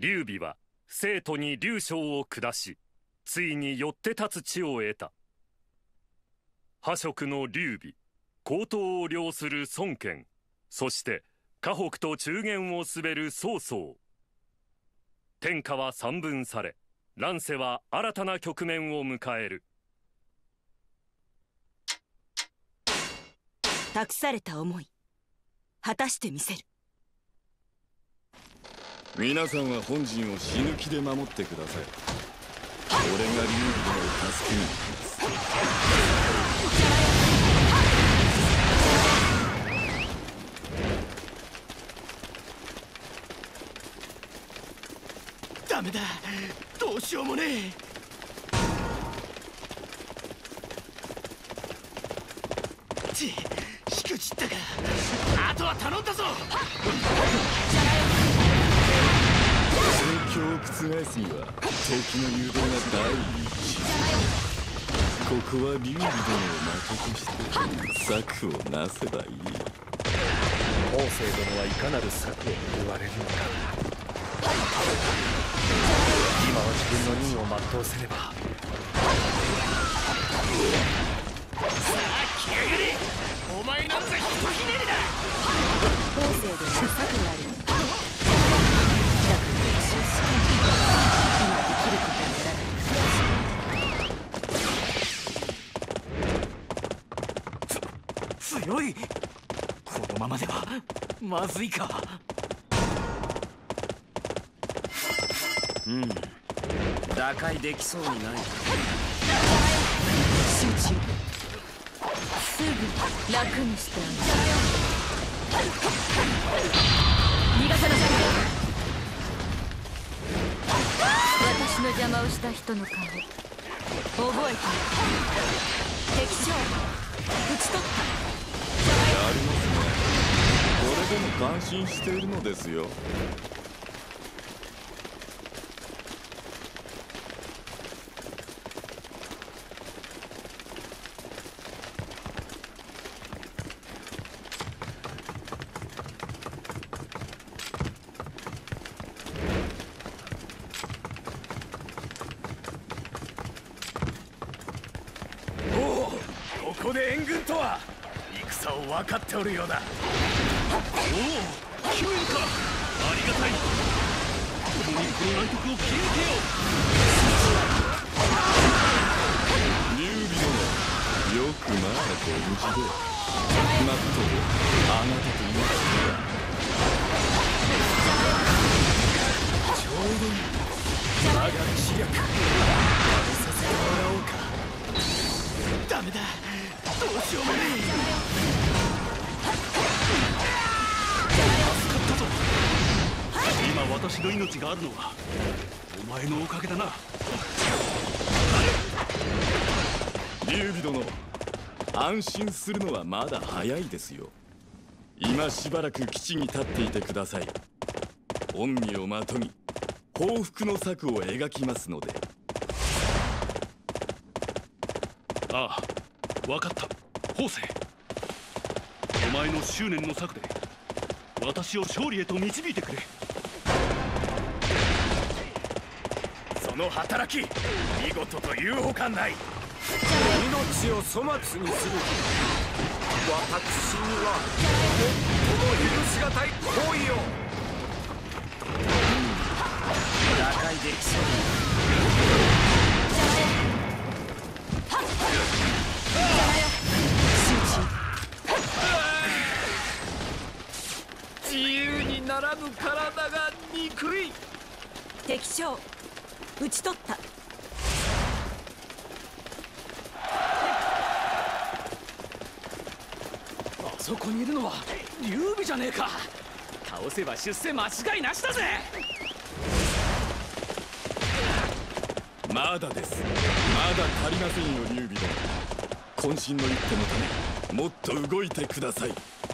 劉備は生徒に劉将を下し、ついによって立つ地を得た。覇職の劉備、高等を領する孫権、そして河北と中原を滑る曹操。天下は三分され、乱世は新たな局面を迎える。 託された思い、果たしてみせる。 皆さんは本陣を死ぬ気で守ってください。俺が劉備殿を助けに行きます。 ダメだ、どうしようもねえ。しくじったか。あとは頼んだぞ。 戦況を覆すには敵の誘導が第一。ここは劉備殿を的として策をなせばいい。 方正殿はいかなる策を言われるのか。今は自分の任を全うせねば。 さあ来やがれ。お前なんざひとひねりだ。 方正殿の策がある。 強い。このままではまずいか。 打開できそうにない。 集中。すぐ楽にしてあげる。逃がさなさい。私の邪魔をした人の顔覚えてる。敵将討ち取った。 やりますね。これでも感心しているのですよ。 ここで援軍とは戦を分かっておるようだ。 おお、救援か。ありがたい。共にこの難局を切り抜けよう。劉備殿、よくまあご無事で。まっとうあなたといますが。 ちょうどいい。我が知略食べさせてもらおうか。ダメだ、どうしようもねえ。助かったぞ。 今私の命があるのはお前のおかげだな。 劉備殿、安心するのはまだ早いですよ。今しばらく基地に立っていてください。恩義をまとに報復の策を描きますので。 ああ、分かった。方正、お前の執念の策で私を勝利へと導いてくれ。 その働き、見事というほかない。 命を粗末にする。私には最も許しがたい行為を。打開できそう。自由にならぬ体が憎い。 敵将討ち取った。 あそこにいるのは劉備じゃねえか。倒せば出世間違いなしだぜ。 まだです。まだ足りませんよ、劉備殿。渾身の一手のためもっと動いてください。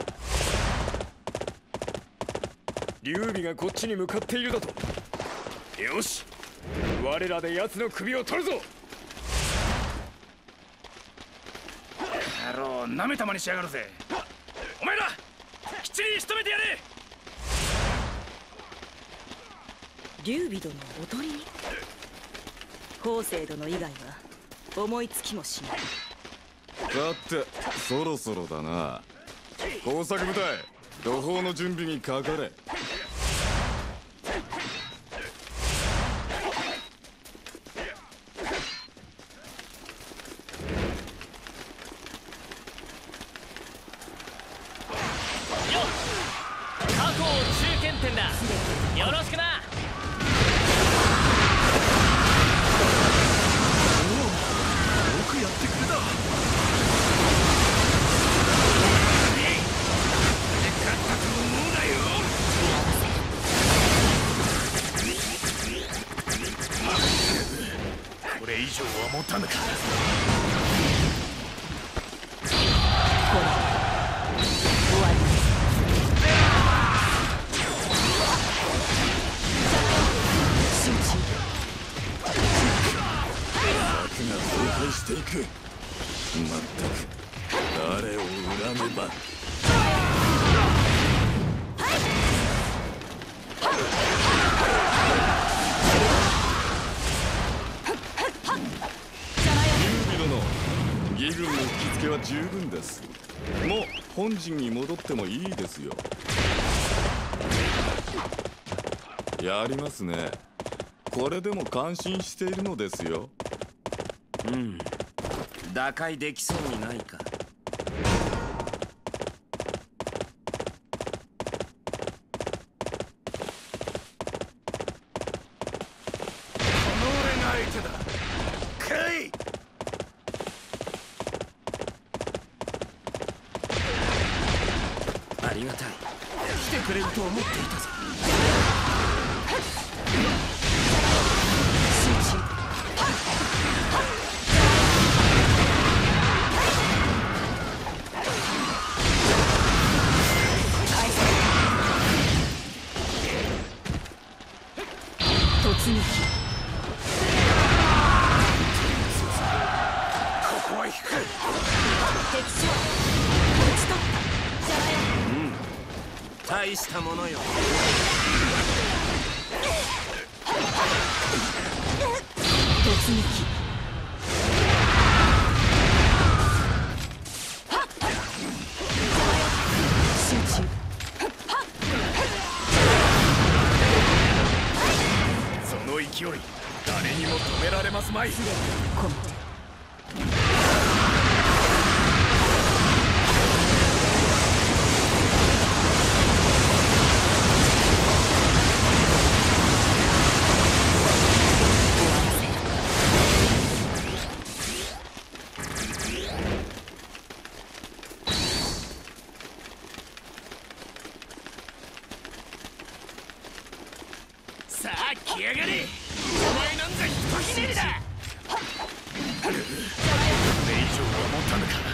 劉備がこっちに向かっているだと。よし、我らで奴の首を取るぞ。 野郎、なめたまにしやがるぜ。お前らきっちり仕留めてやれ。 劉備殿をおとりに。法政殿以外は思いつきもしない。 だってそろそろだな。工作部隊、土砲の準備にかかれ。 過去を中堅店だ。よろしくな。 よくやってくれた。これ以上は持たぬか。 これ終わりです。集中。 策が崩壊していく。まったく誰を恨めば。劉備殿、義軍の引き付けは十分です。もう本陣に戻ってもいいですよ。やりますね。これでも感心しているのですよ。 打開できそうにないか。 俺が相手だ。来い。 ありがたい。来てくれると思っていたぞ。 集中。突撃。 ここは引く。 敵将討ち取った。じゃらよ。 大したものよ。 突撃。集中。 その勢い、誰にも止められますまい。 この手。 さあ来やがれ。お前なんざひとひねりだ。これ以上は持たぬか。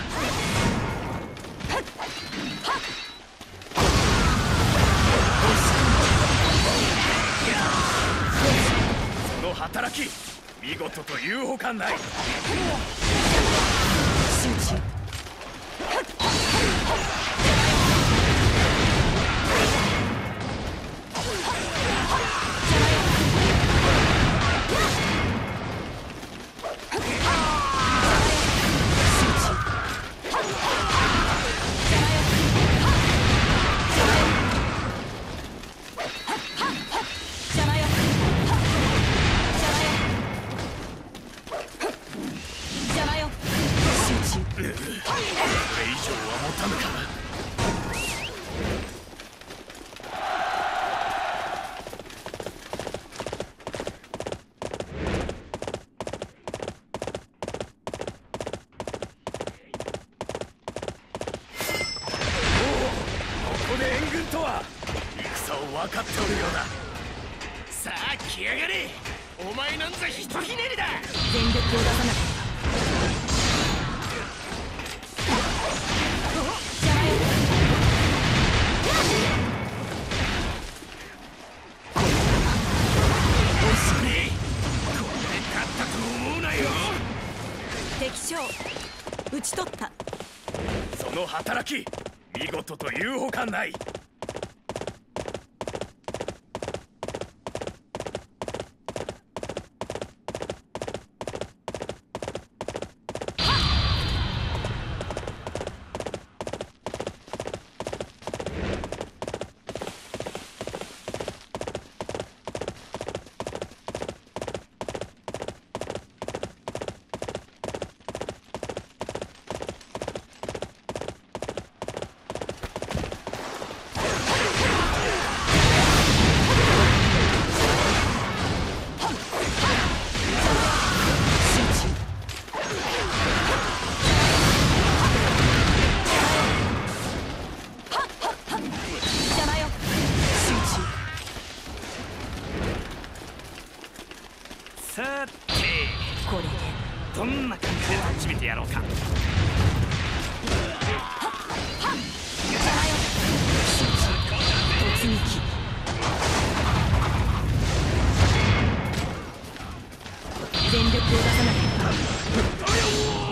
その働き、見事というほかない。 集中。 これ以上は持たぬか。ここで援軍とは戦を分かっておるようだ。さあ来やがれ。お前なんざひとひねりだ。 全力を出さなかった。敵将討ち取った。 その働き、見事というほかない。 さてこれでどんな感じで始めてやろうか。 突撃。全力を出さない。